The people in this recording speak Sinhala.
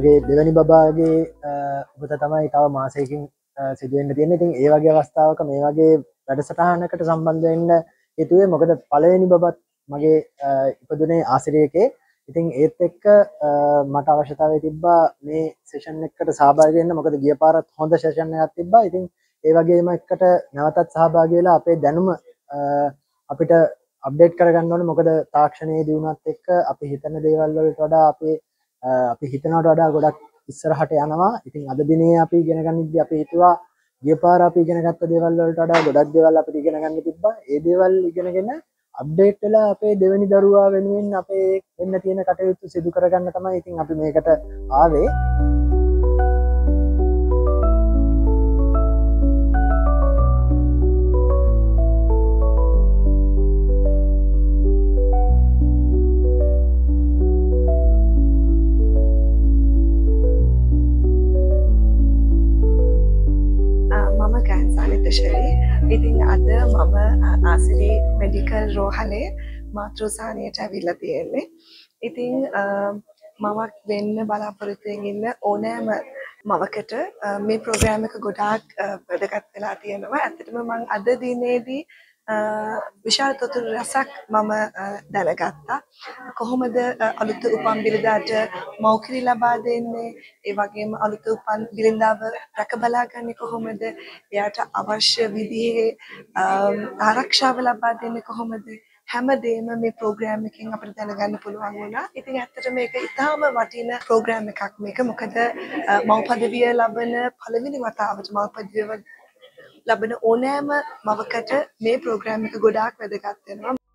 මගේ දෙවැනි බබාගේ උපත තමයි තව මාසයකින් සිදුවෙන්න තියෙන්නේ. ඉතින් ඒ වගේ අවස්ථාවක මේ වගේ වැඩසටහනකට සම්බන්ධ වෙන්න හිතුවේ මොකද පළවෙනි බබත් මගේ ඉපදුනේ ආසිරියකේ. ඉතින් ඒත් එක්ක මට අවශ්‍යතාවය තිබ්බා මේ සෙෂන් එකකට සහභාගී වෙන්න. මොකද ගිය පාරත් හොඳ සෙෂන් එකක් තිබ්බා. ඉතින් ඒ වගේම එකට නැවතත් සහභාගී වෙලා අපේ දැනුම අපිට අප්ඩේට් කරගන්න ඕනේ. මොකද තාක්ෂණයේ දියුණුවත් එක්ක අපි හිතන දේවල් වලට වඩා අපි හිතනවට වඩා ගොඩක් ඉස්සරහට යනවා. ඉතින් අද දිනේ අපි ඉගෙන ගන්නදී අපි හිතුවා ගිය පාර අපි ඉගෙන ගත්ත දේවල් වලට වඩා ගොඩක් දේවල් අපිට ඉගෙන ගන්න තිබ්බා. ඒ දේවල් ඉගෙනගෙන අප්ඩේට් වෙලා අපේ දෙවෙනි දරුවා වෙනුවෙන් අපේ වෙන්න තියෙන කටයුතු සිදු කරගන්න තමයි ඉතින් අපි මේකට ආවේ. ඉතින් අද මම ආසිරි මෙඩිකල් රෝහලේ මාතෘසානියට ඇවිල්ලා තියෙන්නේ. ඉතින් මමක් වෙන්න බලාපොරොත්තුෙන් ඉන්න ඕනෑම මවකට මේ ප්‍රෝග්‍රෑම් එක ගොඩාක් වැදගත් වෙලා තියෙනවා. ඇත්තටම මම අද දිනේදී විශාල තොතුරු රසක් මම දැනගත්තා. කොහොමද අලුත් උපන් බිරිඳාට මව්කිරි ලබා දෙන්නේ, ඒ වගේම අලුත් උපන් බිරිඳාව රැක බලා ගන්නේ කොහොමද, එයාට අවශ්‍ය විදිහේ ආරක්ෂාව ලබා දෙන්නේ කොහොමද, හැමදේම මේ ප්‍රෝග්‍රෑම් එකෙන් අපිට දැනගන්න පුළුවන් වුණා. ඉතින් ඇත්තට මේක ඉතාම වටින ප්‍රෝග්‍රෑම් එකක් මේක. මොකද මව් පදවිය ලබන පළවෙනි වතාවට මව් පදවිය ලබන ඕනෑම මවකට මේ ප්‍රෝග්‍රෑම් එක ගොඩාක් වැදගත් වෙනවා.